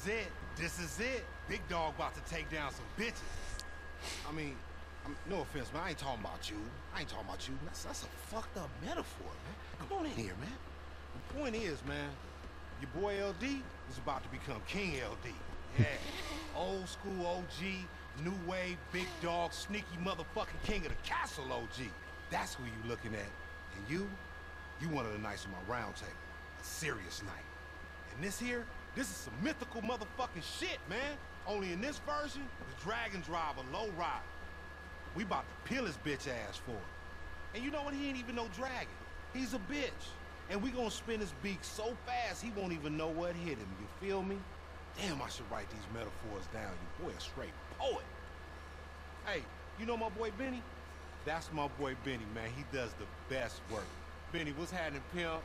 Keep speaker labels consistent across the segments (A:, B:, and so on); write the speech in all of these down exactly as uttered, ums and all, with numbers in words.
A: is it. This is it. Big dog about to take down some bitches. I mean, I'm, no offense, man. I ain't talking about you. I ain't talking about you. That's, that's a fucked up metaphor, man. Come on in here, man. The point is, man, your boy L D is about to become King L D. Yeah. Old school O G, new wave, big dog, sneaky motherfucking king of the castle O G. That's who you looking at. And you, you one of the knights of my round table. A serious knight. And this here, this is some mythical motherfucking shit, man. Only in this version, the Dragon Driver, low rider. We about to peel his bitch ass for it. And you know what? He ain't even no dragon. He's a bitch. And we gonna spin his beak so fast he won't even know what hit him. You feel me? Damn, I should write these metaphors down. Your boy a straight poet. Hey, you know my boy Benny? That's my boy Benny, man. He does the best work. Benny, what's happening, pimp?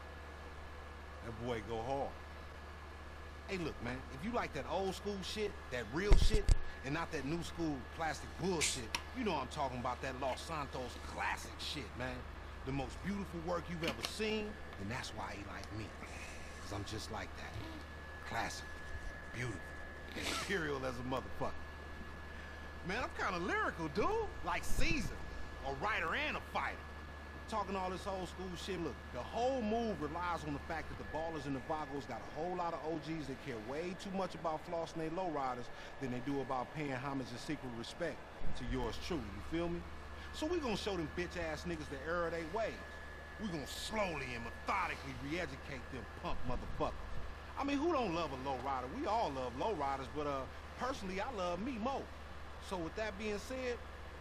A: That boy go hard. Hey, look, man, if you like that old school shit, that real shit, and not that new school plastic bullshit, you know I'm talking about that Los Santos classic shit, man. The most beautiful work you've ever seen, and that's why he like me. Because I'm just like that. Classic, beautiful, imperial as a motherfucker. Man, I'm kind of lyrical, dude. Like Caesar, a writer and a fighter. Talking all this old school shit, look, the whole move relies on the fact that the ballers and the vagos got a whole lot of O Gs that care way too much about flossing they lowriders than they do about paying homage and secret respect to yours truly, you feel me? So we gonna show them bitch ass niggas the error of their ways. We gonna slowly and methodically re-educate them punk motherfuckers. I mean, who don't love a lowrider? We all love lowriders, but uh, personally, I love me more. So with that being said,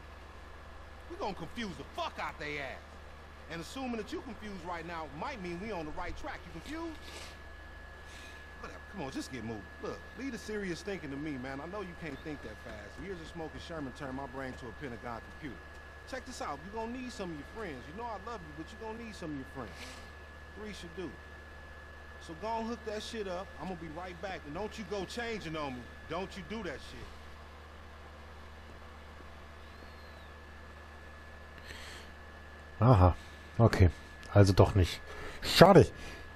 A: we gonna confuse the fuck out they ass. And assuming that you confused right now might mean we on the right track. You confused? Whatever, come on, just get moving. Look, leave the serious thinking to me, man. I know you can't think that fast. Years of smoking Sherman turned my brain to a Pentagon computer. Check this out, you're gonna need some of your friends. You know I love you, but you're gonna need some of your friends. Three should do. So go and hook that shit up. I'm gonna be right back. And don't you go changing on me. Don't you do that shit.
B: Aha, okay. Also doch nicht. Schade.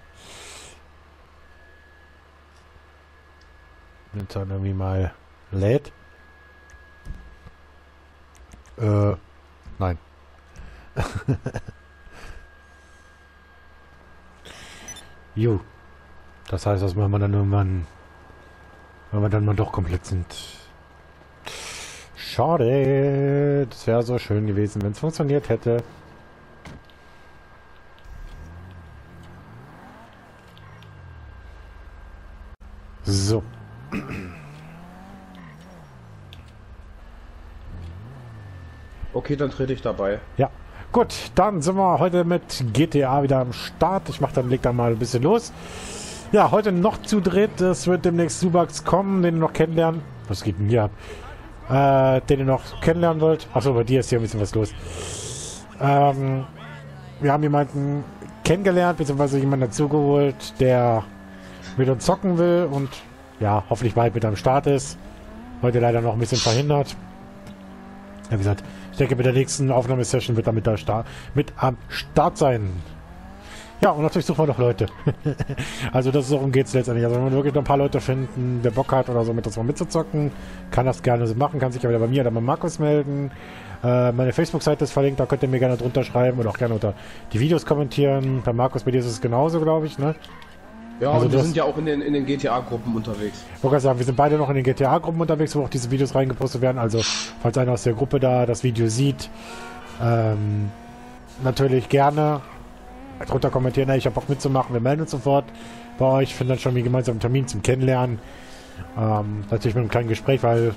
B: Wenn es dann irgendwie mal lädt. Äh, nein. Jo. Das heißt, dass wir dann irgendwann, wenn wir dann mal doch komplett sind. Schade. Das wäre so schön gewesen, wenn es funktioniert hätte. So.
C: Okay, dann trete ich dabei.
B: Ja. Gut, dann sind wir heute mit G T A wieder am Start. Ich mache dann, leg dann mal ein bisschen los. Ja, heute noch zu dritt. Es wird demnächst Subax kommen, den ihr noch kennenlernen. Was geht denn hier ab? Äh, den ihr noch kennenlernen wollt. Achso, bei dir ist hier ein bisschen was los. Ähm, wir haben jemanden kennengelernt, beziehungsweise jemanden dazugeholt, der mit uns zocken will und ja, hoffentlich bald mit am Start ist. Heute leider noch ein bisschen verhindert. Ja, wie gesagt, ich denke, mit der nächsten Aufnahmesession wird er mit, der Sta mit am Start sein. Ja, und natürlich suchen wir noch Leute. Also das ist, darum geht es letztendlich. Also wenn wir wirklich noch ein paar Leute finden, der Bock hat oder so, mit uns mal mitzuzocken, kann das gerne so machen, kann sich ja wieder bei mir oder bei Markus melden. Äh, meine Facebook-Seite ist verlinkt, da könnt ihr mir gerne drunter schreiben oder auch gerne unter die Videos kommentieren. Bei Markus, bei dir ist es genauso, glaube ich, ne?
C: Ja,
B: also
C: und wir sind ja auch in den, in den G T A-Gruppen unterwegs.
B: Ich wollte gerade sagen, wir sind beide noch in den G T A-Gruppen unterwegs, wo auch diese Videos reingepostet werden. Also, falls einer aus der Gruppe da das Video sieht, ähm, natürlich gerne drunter kommentieren, hey, ich habe Bock mitzumachen, wir melden uns sofort bei euch, finden dann schon einen gemeinsamen Termin zum Kennenlernen. Ähm, natürlich mit einem kleinen Gespräch, weil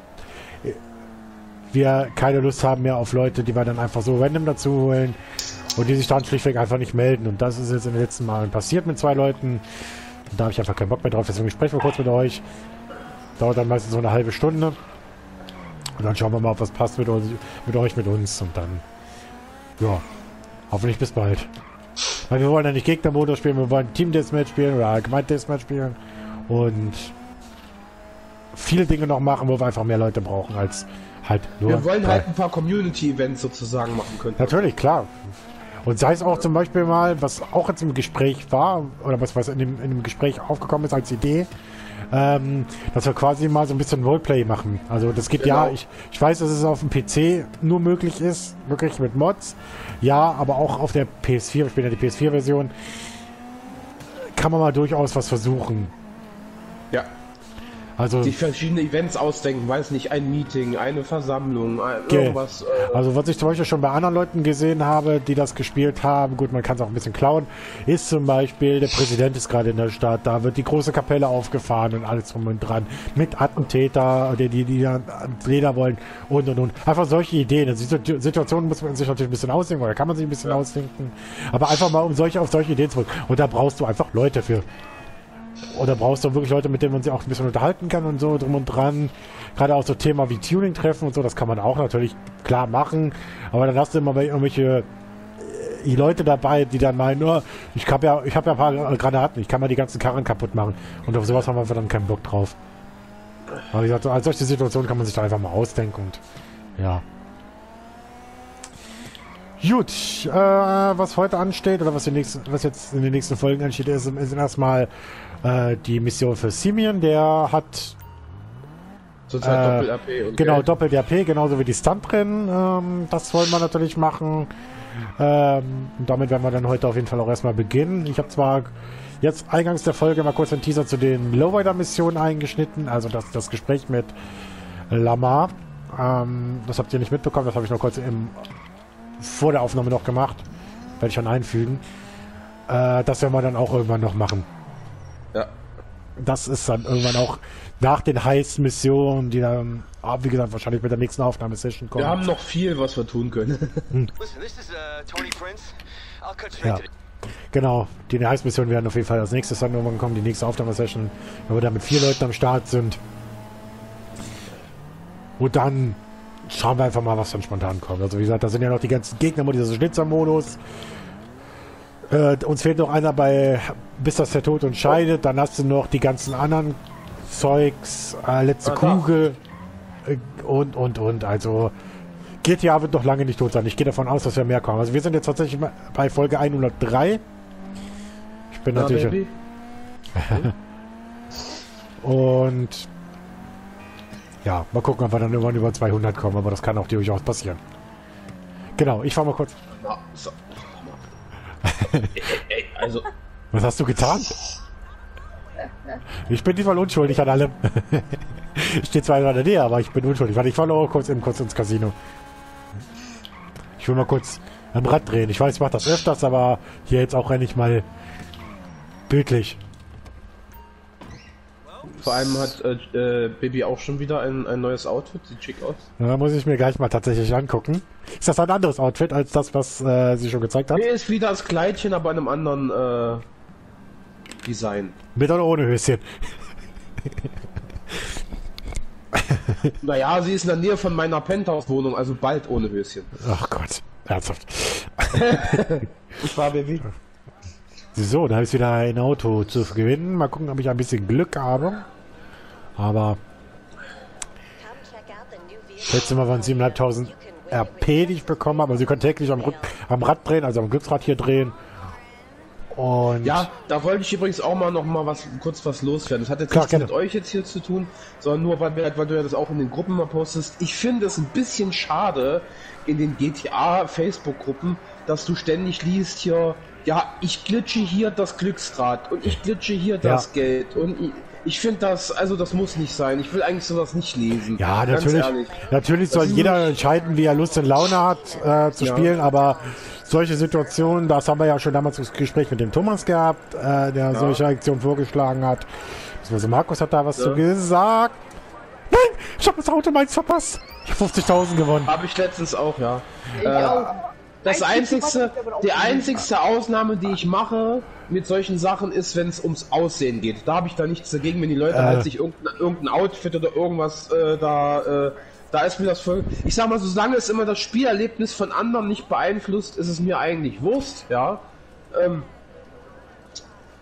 B: wir keine Lust haben mehr auf Leute, die wir dann einfach so random dazu holen und die sich dann schlichtweg einfach nicht melden. Und das ist jetzt in den letzten Malen passiert mit zwei Leuten. Und da habe ich einfach keinen Bock mehr drauf. Deswegen sprechen wir kurz mit euch. Dauert dann meistens so eine halbe Stunde. Und dann schauen wir mal, ob was passt mit, uns, mit euch, mit uns. Und dann, ja, hoffentlich bis bald. Weil wir wollen ja nicht Gegnermodus spielen, wir wollen Team-Deathmatch spielen oder Allgemein-Deathmatch spielen. Und viele Dinge noch machen, wo wir einfach mehr Leute brauchen als halt nur...
C: Wir wollen halt ein paar Community-Events sozusagen machen können.
B: Natürlich, klar. Und sei es auch zum Beispiel mal, was auch jetzt im Gespräch war, oder was, was in, dem, in dem Gespräch aufgekommen ist als Idee, ähm, dass wir quasi mal so ein bisschen Roleplay machen. Also das geht
C: Genau.
B: ja, ich, ich weiß, dass es auf dem P C nur möglich ist, wirklich mit Mods. Ja, aber auch auf der P S vier, ich bin ja die P S vier Version, kann man mal durchaus was versuchen.
C: Ja.
B: Also,
C: Sich verschiedene Events ausdenken, weiß nicht, ein Meeting, eine Versammlung, ein,
B: Ge-
C: irgendwas. Äh,
B: also was ich zum Beispiel schon bei anderen Leuten gesehen habe, die das gespielt haben, gut, man kann es auch ein bisschen klauen, ist zum Beispiel, der Präsident ist gerade in der Stadt, da wird die große Kapelle aufgefahren und alles drum und dran, mit Attentäter, die, die, die dann ans Leder wollen und und und. Einfach solche Ideen. Also die Situation muss man sich natürlich ein bisschen ausdenken, oder kann man sich ein bisschen
C: Ja.
B: ausdenken, aber einfach mal um solche, auf solche Ideen zu kommen. Und da brauchst du einfach Leute für. Oder brauchst du wirklich Leute, mit denen man sich auch ein bisschen unterhalten kann und so drum und dran. Gerade auch so Thema wie Tuning-Treffen und so, das kann man auch natürlich klar machen. Aber dann hast du immer irgendwelche äh, Leute dabei, die dann meinen, oh, ich habe ja, ich habe ja ein paar Granaten, ich kann mal die ganzen Karren kaputt machen. Und auf sowas haben wir einfach dann keinen Bock drauf. Aber wie gesagt, als solche Situationen kann man sich da einfach mal ausdenken und ja. Gut, äh, was heute ansteht oder was, die nächsten, was jetzt in den nächsten Folgen ansteht, ist, ist erstmal äh, die Mission für Simeon. Der hat
C: Zurzeit
B: äh,
C: Doppel-R P und
B: genau
C: Geld.
B: Doppel-R P, genauso wie die Stuntrennen. Ähm, das wollen wir natürlich machen. Ähm, und damit werden wir dann heute auf jeden Fall auch erstmal beginnen. Ich habe zwar jetzt eingangs der Folge mal kurz einen Teaser zu den Lowrider-Missionen eingeschnitten, also das, das Gespräch mit Lamar. Ähm, das habt ihr nicht mitbekommen, das habe ich noch kurz im vor der Aufnahme noch gemacht. Werde ich schon einfügen. Äh, das werden wir dann auch irgendwann noch machen.
C: Ja.
B: Das ist dann irgendwann auch nach den Heist-Missionen, die dann, ah, wie gesagt, wahrscheinlich mit der nächsten Aufnahmesession kommen.
C: Wir haben noch viel, was wir tun können.
D: Listen, this is uh, Tony Prince. I'll cut straight
B: Ja.
D: to the...
B: Genau, die Heist-Missionen werden auf jeden Fall als nächstes dann irgendwann kommen, die nächste Aufnahmesession, wenn wir da mit vier Leuten am Start sind. Und dann schauen wir einfach mal, was dann spontan kommt. Also wie gesagt, da sind ja noch die ganzen Gegner, dieser Schnitzermodus. Äh, uns fehlt noch einer bei Bis das der Tod uns scheidet. Dann hast du noch die ganzen anderen Zeugs, äh, letzte
C: Ah, da.
B: Kugel äh, und, und, und. Also G T A wird noch lange nicht tot sein. Ich gehe davon aus, dass wir mehr kommen. Also wir sind jetzt tatsächlich bei Folge hundertdrei. Ich bin
C: Ja,
B: natürlich...
C: Baby.
B: Und ja, mal gucken, ob wir dann irgendwann über zweihundert kommen, aber das kann auch durchaus passieren. Genau, ich fahr mal kurz.
C: Na, so. ey, ey, also,
B: Was hast du getan? Ich bin diesmal unschuldig an allem. Steht zwar in der Nähe, aber ich bin unschuldig. Warte, ich fahre noch kurz eben kurz ins Casino. Ich will mal kurz am Rad drehen. Ich weiß, ich mache das öfters, aber hier jetzt auch endlich mal bildlich.
C: vor allem hat äh, äh, Baby auch schon wieder ein, ein neues Outfit. Sieht schick aus.
B: Da muss ich mir gleich mal tatsächlich angucken. Ist das ein anderes Outfit als das, was äh, sie schon gezeigt hat?
C: Nee, ist wieder das Kleidchen, aber in einem anderen äh, Design.
B: Mit oder ohne Höschen?
C: Naja, sie ist in der Nähe von meiner Penthouse-Wohnung, also bald ohne Höschen.
B: Ach Gott, ernsthaft.
C: Ich war Baby.
B: So, da ist wieder ein Auto zu gewinnen. Mal gucken, ob ich ein bisschen Glück habe. Aber letztes Mal waren siebentausendfünfhundert R P, die ich bekommen habe. Also Sie können täglich am, Rück am Rad drehen, also am Glücksrad hier drehen. Und
C: Ja, da wollte ich übrigens auch mal noch mal was kurz was loswerden. Das hat jetzt
B: Klar,
C: nichts
B: gerne.
C: mit euch jetzt hier zu tun, sondern nur weil, wir, weil du ja das auch in den Gruppen mal postest. Ich finde es ein bisschen schade in den G T A Facebook-Gruppen, dass du ständig liest hier, ja, ich glitsche hier das Glücksrad und ich glitsche hier das Geld und ich, ich finde das, also das muss nicht sein. Ich will eigentlich sowas nicht lesen.
B: ja,
C: Ganz
B: natürlich,
C: ehrlich.
B: natürlich soll
C: Das ist
B: jeder
C: nicht-
B: entscheiden, wie er Lust und Laune hat äh, zu
C: Ja.
B: spielen, aber solche Situationen, das haben wir ja schon damals das Gespräch mit dem Thomas gehabt, äh, der solche Aktionen vorgeschlagen hat. Also Markus hat da was
C: Ja.
B: zu gesagt. Nein, ich habe das Auto meins verpasst. Ich habe fünfzigtausend gewonnen.
C: Habe ich letztens auch, ja.
E: Ich
C: Äh,
E: auch.
C: Das
E: Ein
C: einzigste,
E: Stück aber auch
C: die
E: nicht.
C: einzigste Ausnahme, die ich mache mit solchen Sachen, ist, wenn es ums Aussehen geht. Da habe ich da nichts dagegen, wenn die Leute
B: Äh.
C: halt sich irgendein, irgendein Outfit oder irgendwas äh, da, äh, da ist mir das voll. Ich sag mal, solange es immer das Spielerlebnis von anderen nicht beeinflusst, ist es mir eigentlich Wurst, ja. Ähm,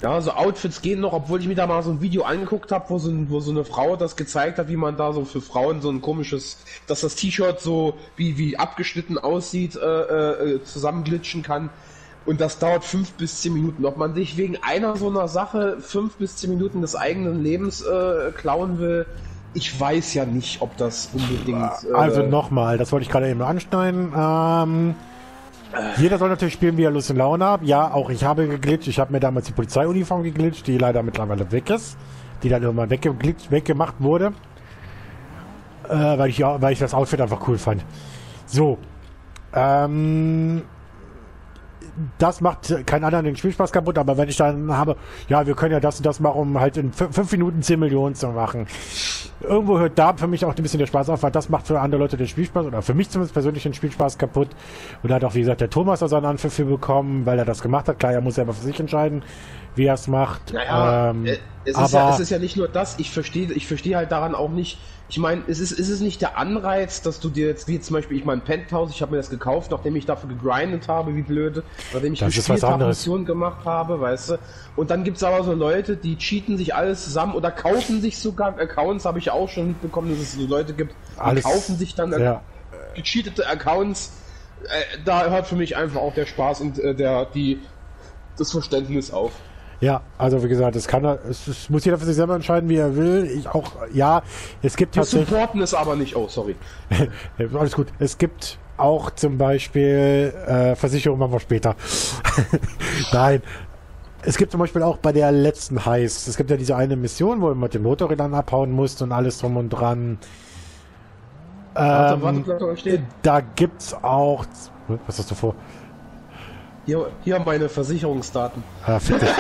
C: Ja, so Outfits gehen noch, obwohl ich mir da mal so ein Video angeguckt habe, wo so, ein, wo so eine Frau das gezeigt hat, wie man da so für Frauen so ein komisches, dass das T-Shirt so wie, wie abgeschnitten aussieht, äh, äh, zusammenglitschen kann. Und das dauert fünf bis zehn Minuten. Ob man sich wegen einer so einer Sache fünf bis zehn Minuten des eigenen Lebens äh, klauen will, ich weiß ja nicht, ob das unbedingt... Äh,
B: also nochmal, das wollte ich gerade eben anschneiden. Ähm... Jeder soll natürlich spielen, wie er Lust und Laune hat. Ja, auch ich habe geglitscht. Ich habe mir damals die Polizeiuniform geglitscht, die leider mittlerweile weg ist. Die dann irgendwann weggeglitscht, weggemacht wurde. Äh, weil, ich, weil ich das Outfit einfach cool fand. So. Ähm... Das macht keinen anderen den Spielspaß kaputt, aber wenn ich dann habe, ja, wir können ja das und das machen, um halt in fünf Minuten zehn Millionen zu machen. Irgendwo hört da für mich auch ein bisschen der Spaß auf, weil das macht für andere Leute den Spielspaß, oder für mich zumindest persönlich den Spielspaß kaputt. Und da hat auch, wie gesagt, der Thomas da seinen Anpfiff für bekommen, weil er das gemacht hat. Klar, er muss selber für sich entscheiden, wie er es macht.
C: Naja,
B: ähm,
C: es, ist
B: aber
C: ja, es ist ja nicht nur das, ich verstehe ich verstehe halt daran auch nicht, ich meine, ist es, ist es nicht der Anreiz, dass du dir jetzt, wie zum Beispiel, ich mein Penthouse, ich habe mir das gekauft, nachdem ich dafür gegrindet habe, wie blöde, nachdem ich
B: das
C: gespielt
B: ist was
C: habe,
B: anderes.
C: Missionen gemacht habe, weißt du, und dann gibt's aber so Leute, die cheaten sich alles zusammen oder kaufen sich sogar Accounts, habe ich auch schon mitbekommen, dass es so Leute gibt, die
B: Alles,
C: kaufen sich dann
B: ja.
C: gecheatete Accounts, äh, da hört für mich einfach auch der Spaß und äh, der, die, das Verständnis auf.
B: Ja, also wie gesagt, es kann, es, es muss jeder für sich selber entscheiden, wie er will. Ich auch, ja, es gibt
C: Wir
B: tatsächlich...
C: supporten es aber nicht, oh, sorry.
B: Alles gut. Es gibt auch zum Beispiel äh, Versicherung machen wir später. Nein. Es gibt zum Beispiel auch bei der letzten Heist, es gibt ja diese eine Mission, wo man mit den Motorrädern abhauen muss und alles drum und dran.
C: Warte,
B: Ähm,
C: warte, bleib doch stehen.
B: da gibt's auch... Was hast du vor?
C: Hier, hier meine Versicherungsdaten.
B: Ah, fick dich.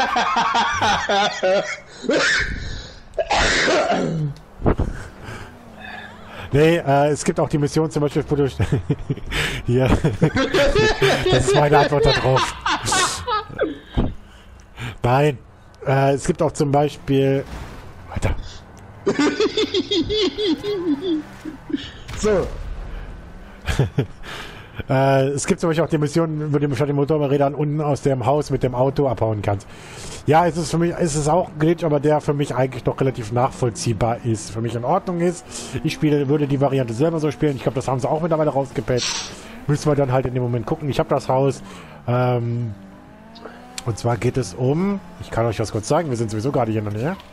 B: Nee, äh, es gibt auch die Mission zum Beispiel, wo du... Hier. Das ist meine Antwort darauf. Nein. Äh, es gibt auch zum Beispiel... Weiter.
C: So.
B: Äh, es gibt zum Beispiel auch die Mission, wo du mit den Motorrädern unten aus dem Haus mit dem Auto abhauen kannst. Ja, es ist für mich, es ist auch ein Glitch, aber der für mich eigentlich noch relativ nachvollziehbar ist. Für mich in Ordnung ist. Ich spiele, würde die Variante selber so spielen. Ich glaube, das haben sie auch mittlerweile rausgepatcht. Müssen wir dann halt in dem Moment gucken. Ich habe das Haus. Ähm, und zwar geht es um, ich kann euch das kurz zeigen, wir sind sowieso gerade hier in der Nähe.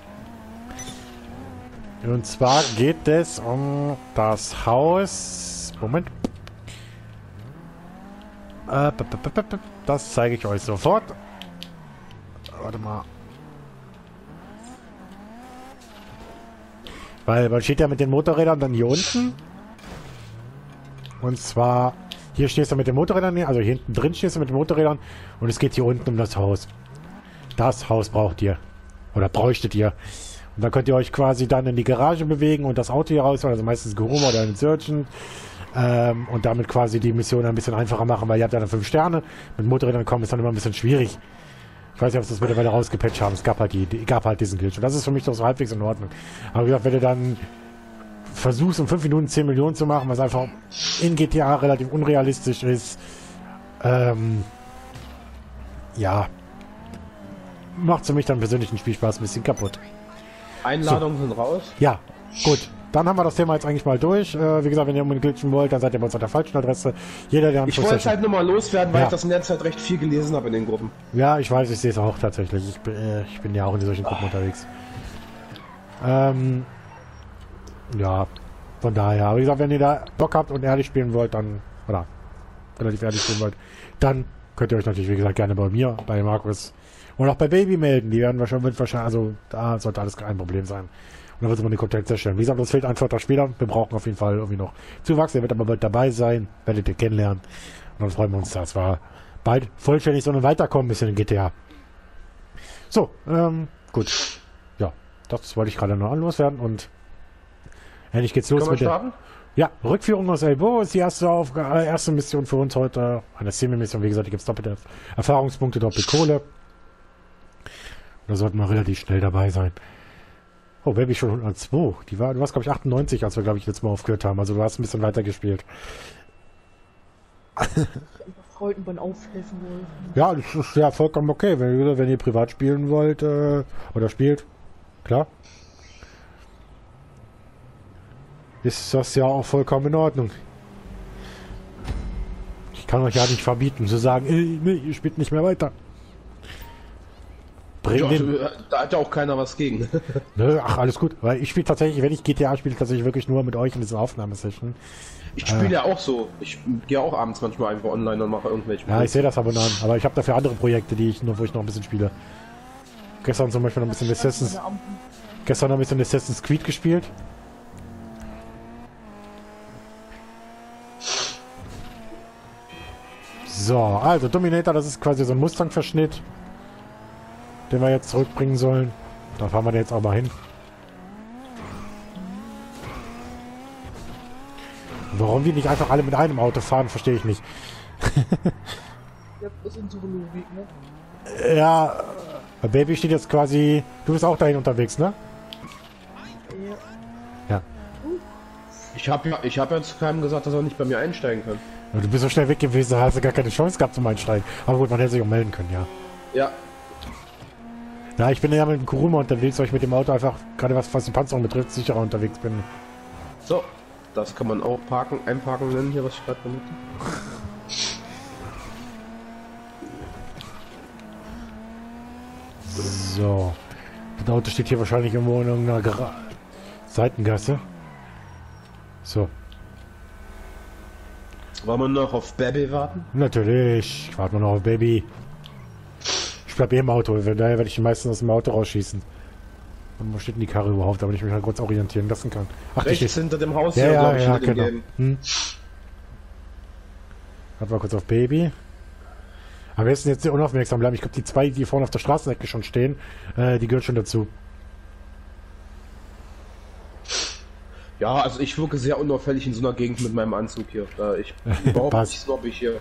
B: Und zwar geht es um das Haus. Moment. Das zeige ich euch sofort. Warte mal. Weil man steht ja mit den Motorrädern dann hier unten. Und zwar, hier stehst du mit den Motorrädern, also hier hinten drin stehst du mit den Motorrädern. Und es geht hier unten um das Haus. Das Haus braucht ihr. Oder bräuchtet ihr. Und dann könnt ihr euch quasi dann in die Garage bewegen und das Auto hier raus, also meistens Gehuma oder ein Surgeon. Ähm, und damit quasi die Mission ein bisschen einfacher machen, weil ihr habt ja dann fünf Sterne. Mit Motorrädern kommen ist dann immer ein bisschen schwierig. Ich weiß nicht, ob sie das mittlerweile rausgepatcht haben. Es gab halt, die, die, gab halt diesen Glitch. Und das ist für mich doch so halbwegs in Ordnung. Aber wie gesagt, wenn du dann versuchst, um fünf Minuten zehn Millionen zu machen, was einfach in G T A relativ unrealistisch ist, ähm, ja, macht für mich dann persönlich den Spielspaß ein bisschen kaputt.
C: Einladungen so. Sind raus.
B: Ja, gut. Dann haben wir das Thema jetzt eigentlich mal durch. Äh, wie gesagt, wenn ihr unbedingt glitchen wollt, dann seid ihr bei uns auf der falschen Adresse. Jeder, der
C: Ich wollte es halt nur mal loswerden, weil
B: ja.
C: ich das in der Zeit recht viel gelesen habe in den Gruppen.
B: Ja, ich weiß, ich sehe es auch tatsächlich. Ich bin, äh, ich bin ja auch in solchen Gruppen oh. unterwegs. Ähm, ja, von daher. Aber wie gesagt, wenn ihr da Bock habt und ehrlich spielen wollt, dann, oder relativ ehrlich spielen wollt, dann könnt ihr euch natürlich, wie gesagt, gerne bei mir, bei Markus und auch bei Baby melden. Die werden wahrscheinlich, wird wahrscheinlich, also da sollte alles kein Problem sein. Und dann wird man den Kontakt erstellen. Wie gesagt, uns fehlt ein vierter Spieler. Wir brauchen auf jeden Fall irgendwie noch Zuwachs. Der wird aber bald dabei sein. Werdet ihr kennenlernen. Und dann freuen wir uns, dass wir bald vollständig, sondern weiterkommen, ein bisschen in G T A. So, ähm, gut. Ja, das wollte ich gerade noch loswerden. Und endlich geht's los mit der... Ja, Rückführung aus Elbow ist die erste Aufgabe, erste Mission für uns heute. Eine Semi-Mission, wie gesagt, die gibt es doppelte Erfahrungspunkte, doppelt Kohle. Und da sollten wir relativ schnell dabei sein. Oh, Baby schon hundertzwei. Die war, du warst, glaube ich, achtundneunzig, als wir, glaube ich, letztes Mal aufgehört haben. Also du hast ein bisschen weiter gespielt.
E: Freunden beim Aufhelfen geholfen.
B: Ja, das ist ja vollkommen okay, wenn ihr, wenn ihr privat spielen wollt, äh, oder spielt, klar. Ist das ja auch vollkommen in Ordnung. Ich kann euch ja nicht verbieten, zu sagen, ey, nee, ihr spielt nicht mehr weiter. Bring
C: Ja,
B: den,
C: da hat ja auch keiner was gegen.
B: Nö, ach, alles gut. Weil ich spiele tatsächlich, wenn ich G T A spiele, tatsächlich wirklich nur mit euch in diesen Aufnahmesession.
C: Ich spiele äh. ja auch so. Ich gehe auch abends manchmal einfach online und mache irgendwelche.
B: Ja, ich sehe das ab und an. Aber ich habe dafür andere Projekte, die ich nur, wo ich noch ein bisschen spiele. Gestern zum Beispiel noch ein bisschen Assassin's. Gestern noch ein bisschen Assassin's Creed gespielt. So, also Dominator, das ist quasi so ein Mustang-Verschnitt, den wir jetzt zurückbringen sollen. Da fahren wir jetzt auch mal hin. Warum die nicht einfach alle mit einem Auto fahren, verstehe ich nicht.
E: Ja, das ist unsere Logik, ne?
B: Ja, Baby steht jetzt quasi... Du bist auch dahin unterwegs, ne?
E: Ja.
B: Ja.
C: Ich habe ja, ich habe ja zu keinem gesagt, dass er nicht bei mir einsteigen kann.
B: Du bist so schnell weg gewesen, da hast du gar keine Chance gehabt zum Einsteigen. Aber gut, man hätte sich auch melden können, ja.
C: Ja.
B: Ja, ich bin ja mit dem Kuruma unterwegs, weil ich mit dem Auto einfach, gerade was, was die Panzerung betrifft, sicherer unterwegs bin.
C: So, das kann man auch parken, einparken nennen hier, was ich gerade vermute.
B: So. Das Auto steht hier wahrscheinlich irgendwo in irgendeiner Gra Seitengasse. So.
C: Wollen wir noch auf Baby warten?
B: Natürlich. Ich warte mal noch auf Baby. Ich bleib eh im Auto. Daher werde ich die meisten aus dem Auto rausschießen. Und wo steht denn die Karre überhaupt, damit ich mich halt kurz orientieren lassen kann? Ach,
C: Rechts
B: die steht
C: hinter dem Haus
B: ja,
C: hier,
B: ja,
C: glaube ich,
B: ja,
C: hinter dem
B: genau.
C: Game.
B: Hm. Warte mal kurz auf Baby. Am besten jetzt sehr unaufmerksam bleiben. Ich glaube, die zwei, die vorne auf der Straßenecke schon stehen, äh, die gehören schon dazu.
C: Ja, also ich wirke sehr unauffällig in so einer Gegend mit meinem Anzug hier. Da ich überhaupt
B: Passt.
C: nicht snobbig hier.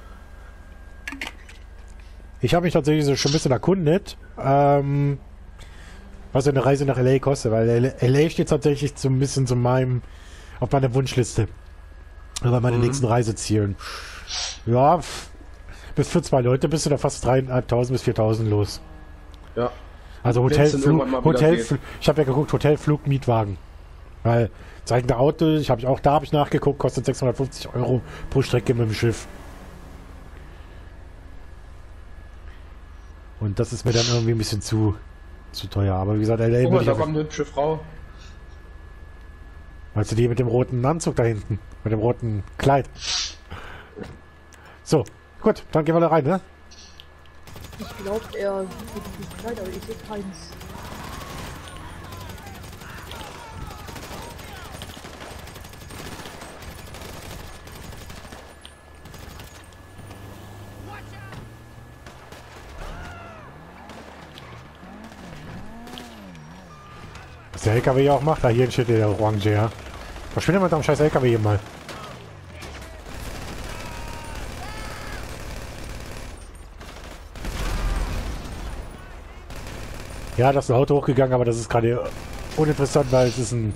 B: Ich habe mich tatsächlich so schon ein bisschen erkundet, ähm, was eine Reise nach L A kostet, weil L A steht tatsächlich so ein bisschen zu meinem, auf meiner Wunschliste. Bei meinen
C: Mhm.
B: nächsten Reisezielen. Ja, bis für zwei Leute bist du da fast dreitausendfünfhundert bis viertausend los.
C: Ja.
B: Also
C: Wenn's
B: Hotel,
C: dann
B: Flug,
C: irgendwann mal wieder
B: Hotel,
C: geht.
B: Fl- ich habe ja geguckt, Hotel, Flug, Mietwagen. Weil zeigende Auto, ich habe ich auch da habe ich nachgeguckt, kostet sechshundertfünfzig Euro pro Strecke mit dem Schiff. Und das ist mir dann irgendwie ein bisschen zu zu teuer. Aber wie gesagt, L A
C: Guck mal,
B: würde ich
C: da
B: auf,
C: kommt eine hübsche Frau.
B: weißt du, die mit dem roten Anzug da hinten, mit dem roten Kleid. So, gut, dann gehen wir da rein, ne?
E: Ich glaube, er sucht dieses Kleid, aber ich sehe keins.
B: Was der L K W ja auch macht, da hier steht der Orange, ja. Verschwinde mit deinem scheiß L K W hier mal. Ja, das ist ein Auto hochgegangen, aber das ist gerade uninteressant, weil es ist ein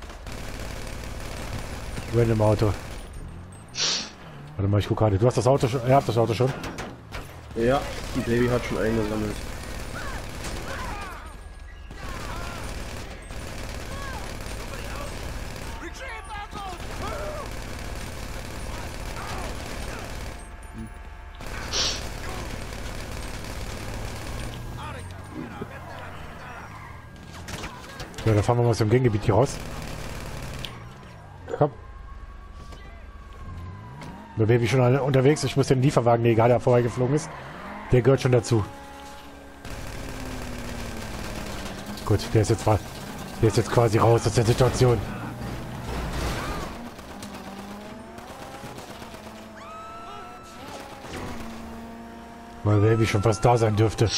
B: random Auto. Warte mal, ich gucke gerade. Du hast das Auto schon? Ja, habt das Auto schon.
C: Ja, die Baby hat schon eingesammelt.
B: Ja, dann fahren wir mal aus dem Ganggebiet hier raus. Komm. Der Baby schon alle unterwegs. Ich muss den Lieferwagen, der gerade vorbeigeflogen ist. Der gehört schon dazu. Gut, der ist jetzt mal. Der ist jetzt quasi raus aus der Situation. Weil Baby schon fast da sein dürfte.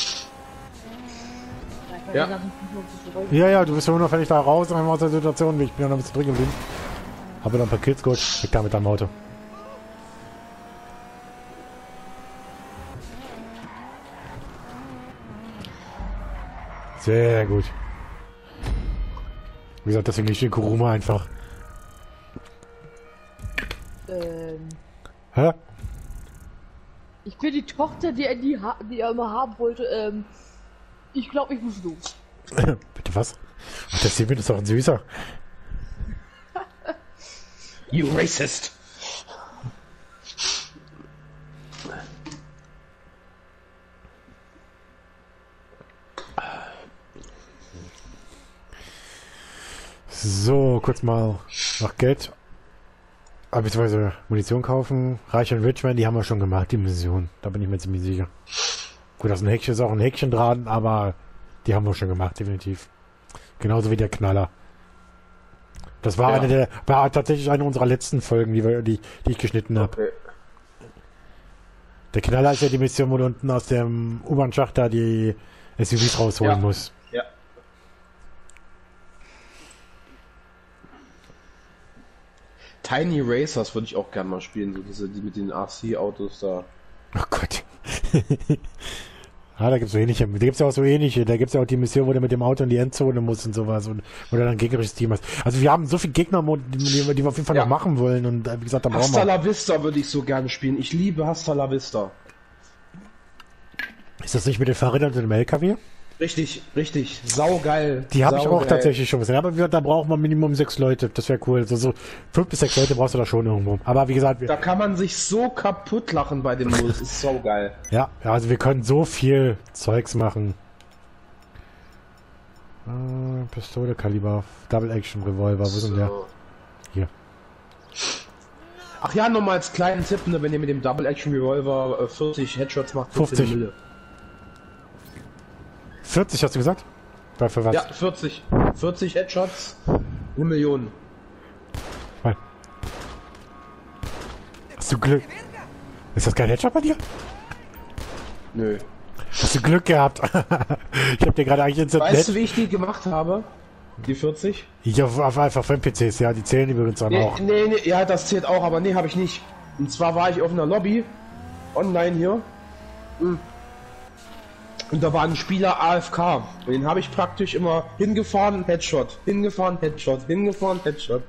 C: Ja.
B: Ja, ja, du bist ja unauffällig da raus aus der Situation. Ich bin ja noch ein bisschen drin geblieben. Habe noch ein paar Kills geholt. Weg da mit deinem Auto. Sehr gut. Wie gesagt, deswegen ich den Kuruma einfach.
E: Ähm,
B: Hä?
E: Ich bin die Tochter, die er, nie ha die er immer haben wollte. Ähm, ich glaube, ich muss los.
B: Bitte was? Ach, der Steven ist doch ein Süßer.
C: You racist!
B: So, kurz mal nach Geld. Ah, beziehungsweise Munition kaufen. Reich und Richmond, die haben wir schon gemacht, die Mission. Da bin ich mir ziemlich sicher. Gut, das ist ein Häkchen, ist auch ein Häkchen dran, aber die haben wir schon gemacht, definitiv. Genauso wie der Knaller. Das war
C: Ja.
B: eine der, war tatsächlich eine unserer letzten Folgen, die, wir, die, die ich geschnitten habe.
C: Okay.
B: Der Knaller ist ja die Mission, wo du unten aus dem U-Bahn-Schacht da die S U Vs rausholen
C: Ja.
B: musst.
C: Ja. Tiny Racers würde ich auch gerne mal spielen, so diese, die mit den R C-Autos da.
B: Oh Gott. Ah, da gibt's so ähnliche. Da gibt's ja auch so ähnliche. Da gibt's ja auch die Mission, wo du mit dem Auto in die Endzone musst und sowas und wo du dann ein gegnerisches Team hast. Also wir haben so viele Gegner, die, die, die wir auf jeden Fall
C: Ja.
B: noch machen wollen und äh, wie gesagt, da brauchen
C: Hasta
B: wir.
C: la Vista würde ich so gerne spielen. Ich liebe Hasta la Vista.
B: Ist das nicht mit den Fahrrädern und dem L K W?
C: Richtig, richtig. Saugeil.
B: Die habe ich auch
C: Saugeil.
B: tatsächlich schon gesehen. Aber wie gesagt, da braucht man Minimum sechs Leute. Das wäre cool. Also so fünf bis sechs Leute brauchst du da schon irgendwo. Aber wie gesagt, wir,
C: Da kann man sich so kaputt lachen bei dem Modus. Das ist saugeil.
B: ja, ja, also wir können so viel Zeugs machen. Äh, Pistole, Kaliber, Double Action Revolver, wo ist denn der?
C: So.
B: Hier.
C: Ach ja, nochmal als kleinen Tipp, ne, wenn ihr mit dem Double Action Revolver äh, vierzig Headshots macht,
B: fünfzig.
C: Mille.
B: vierzig hast du gesagt? Bei für was?
C: Ja, vierzig. vierzig Headshots, eine Million.
B: Nein. Hast du Glück? Ist das kein Headshot bei dir?
C: Nö.
B: Hast du Glück gehabt? Ich hab dir gerade eigentlich ins
C: Weißt du, wie ich die gemacht habe? Die vierzig?
B: Ich auf, auf einfach für N P Cs, ja, die zählen übrigens dann
C: Nee,
B: auch.
C: nee, nee, ja, das zählt auch, aber nee, habe ich nicht. Und zwar war ich auf einer Lobby, online hier. Und da war ein Spieler A F K. Und den habe ich praktisch immer hingefahren, Headshot, hingefahren, Headshot, hingefahren, Headshot.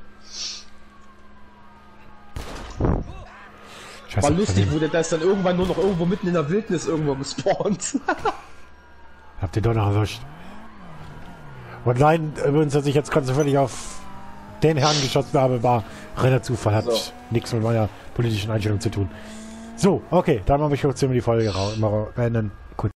B: Scheiße,
C: War lustig,
B: daneben.
C: wo der da ist dann irgendwann nur noch irgendwo mitten in der Wildnis irgendwo gespawnt.
B: Habt ihr doch noch erwischt. Und nein, übrigens, dass ich jetzt gerade zufällig auf den Herrn geschossen habe, war reiner Zufall. Hat
C: So.
B: nichts mit meiner politischen Einstellung zu tun. So, okay, dann mache ich kurz die Folge raus, beenden.